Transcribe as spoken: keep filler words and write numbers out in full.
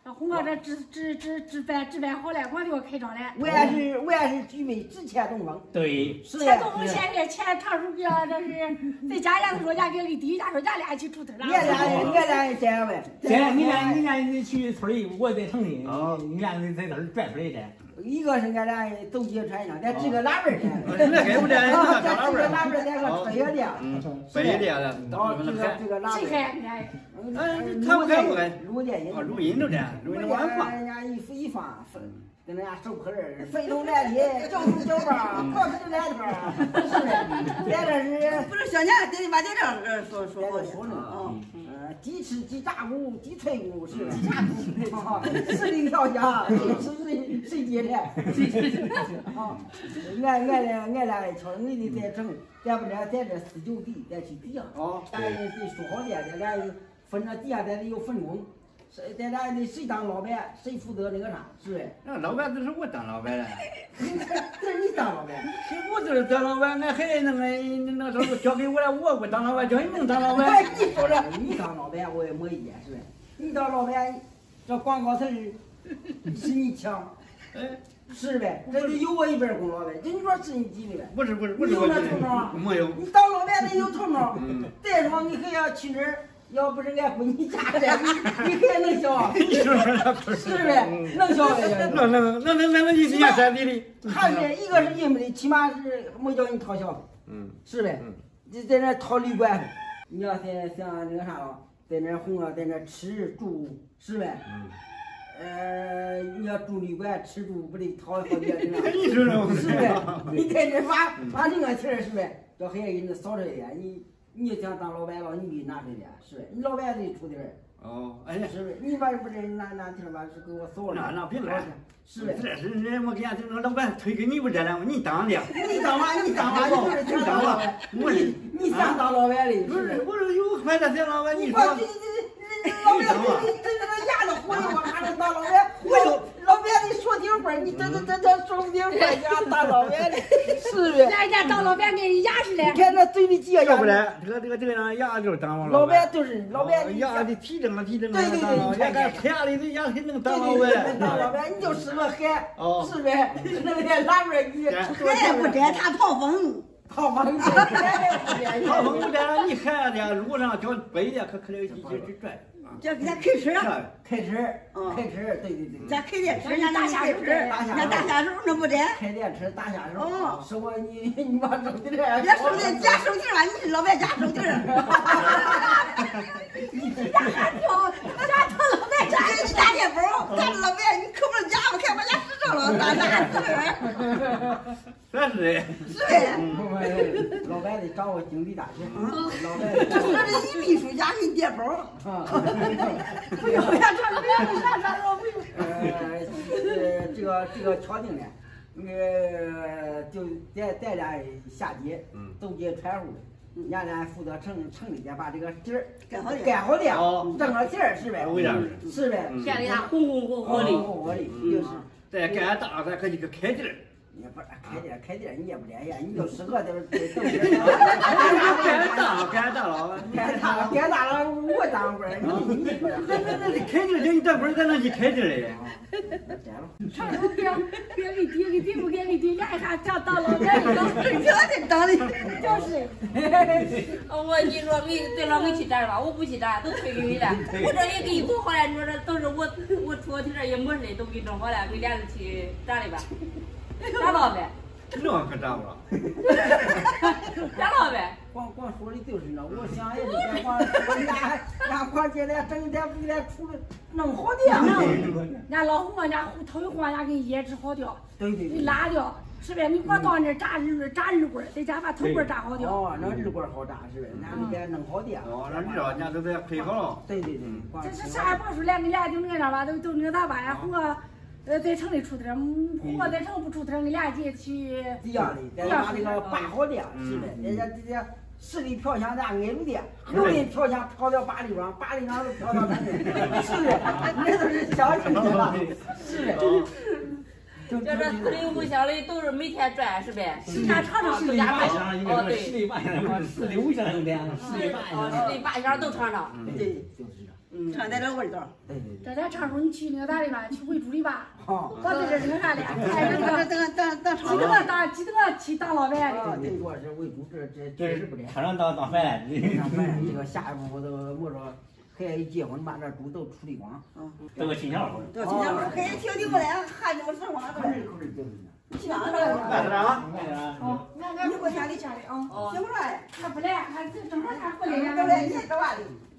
红哥这置置置置办置办好了，我就要开张了。 我也是我也是举杯只欠东风。 对， 是欠东风欠这欠常书记啊，这是在家家说家给给弟，家说咱俩一起出头了。 俺俩俺俩这样呗。 这你俩你俩你去村里，我在城里，你俩在这儿转出来的。 一个是俺俩走街串巷，咱支个喇叭的。 那给不的，那咱支个喇喇叭，咱个吹乐的。 嗯，背的的， 哦，这个这个喇叭。 谁开的？ 嗯，他不开不开。 录电音。 哦，录音都这，录音完放。 人家一一放，跟人家手口人，飞龙来的，叫出叫吧，过去就来的吧。是的，在这是不是小年得把在这儿说说说说呢啊。呃，鸡翅、鸡炸骨、鸡脆骨是吧？鸡炸骨，四零条虾，是谁谁接的？啊，俺俺俩俺俩瞧，你得在整，咱不然在这四九地再去底下。哦，咱得说好的，咱俩分着底下，咱得有分工。谁咱俩得谁当老板，谁负责那个啥，是呗？ 那老板这是我当老板了。 这是你当老板？ 我就是当老板，俺孩子那个那时候交给我了，我不当老板，叫你能当老板。 你说这，你当老板我也没意见，是呗？你当老板，这广告词是你抢，是呗？这就有我一半功劳呗。这你说是你几的呗？ 不是不是不是， 你有那头脑？ 没有。 你当老板得有头脑。再说你还要去那儿。要不是俺闺女家的，你你还能小？ 你说说那是呗？能小呗？ 那那那那那那一年三地的， 还是一个是人没的，起码是没叫你掏小费，嗯，是呗？你在那掏旅馆费，你要想想那个啥了，在那红了，在那吃住，是呗？嗯。呃，你要住旅馆吃住不得掏好几个人啊？ 你说说， 是呗？你在这把把这个钱是呗？叫孩子给你少这一点，你。你要想当老板了，你得拿出点，是呗？你老板得出点。 哦，哎呀， 是呗？你把不是拿拿听吧，是给我扫了。 那那别来， 是呗？ 这是人我跟俺那个老板推给你不这了，你当的。 你当嘛？你当嘛？你就是想当老板。我你你想当老板的？ 不是，我说有快点当老板，你说。 这这这老板，你这这个牙都活的，我还能当老板？我有老板的说顶份，你这这这这说不顶份，家当老板的，是呗？ 人家当老板跟人牙似的。 你看那嘴里挤呀， 要不然这个这个这个让牙就是当老板。 老板就是老板， 牙的提正了提正了。 对对对， 牙干牙里的牙还能当老板。 当老板你就是个海，是呗？那个拉边你海不沾他跑风。 跑风去， 跑风不沾，你孩子路上叫背的，可可来一直转。 叫给他开车， 开车，开车，对对对。 咱开电车，人家大下手，人家大下手那不得。 开电车大下手。哦。说我你你把手提儿。 别手提，夹手提吧，你是老板夹手提。 你家还挑，家挑老板夹你大电包，咱老板你可不能夹吧？看我家实诚了，大大子。 这是的。 是呗。 老板得掌握经济大权。老板。 这说的一秘书家给你垫包。 啊。 不用呀，这不用啥啥说不用。 呃，这个这个敲定了，呃，就咱咱俩下街，走街串户的，俺俩负责城城里边把这个地儿干好干好了，挣了钱是呗？ 为啥是？是呗？ 县里他红红火火的， 红火的，就是。 再干大，咱可以个开地儿。 也不是开店开店，你也不连呀，你就适合就是对对。 干大干大了， 干大了干大了，我当官，你你那那那你开地儿，你当官在那去开地儿嘞？ 常州别别给爹给爹不给给爹，家还想当老板的， 这当的就是。 我你说给对了，我去站吧，我不去站，都推给你了。我这也给你做好了，你说这都是我我出去这也没事，都给整好了，给俩人去站里吧。咋了呗？ 这可咋不了？ 咋了呗？ 光光说的就是那，我想也是在光俺俺光姐俩整天不给咱出来弄好的呀。 俺老红俺家头一换家给腌制好掉， 对对对， 拉掉，是呗？你光到那炸日炸日棍，在家把头棍炸好掉。 哦，那日棍好炸是呗？俺那边弄好的。 哦，那日人家都得配好了。 对对对。 这是啥也别说，连个俩就那啥吧，都都那咋办呀？红哥。呃，在城里出头，红哥在城不出头，俺俩姐去一样的，咱把这个办好的，是的，人家这些十里飘香咱挨路的，六里飘香飘到八里庄，八里庄都飘到咱这，是的，那都是乡亲的了，是的。 这这四里五乡里都是每天转，是呗？ 十家常常十里八乡，应该说十里八乡嘛，十里五乡的，十里八乡， 十里八乡都尝尝。 对，就是这。 嗯， 唱点这味道。 对对对。 这天唱说你去那个咋的吧？去喂猪的吧？ 好。 我在这惹啥的？还等那个等等等记得我当记得我去当老板的。 对，主要是喂猪，这这这吃不了。 厂长当当饭了， 当饭，这个下一步我都我说，孩子一结婚把这猪都处理光。 嗯。 都个亲戚。 都亲戚伙，孩子听听不来，喊你们说话都。 口里就是呢。 去哪了？ 干啥？干啥？ 哦，那那你回家里家里啊，行不来？ 他不来，他正好他回来， 都来，你干嘛的？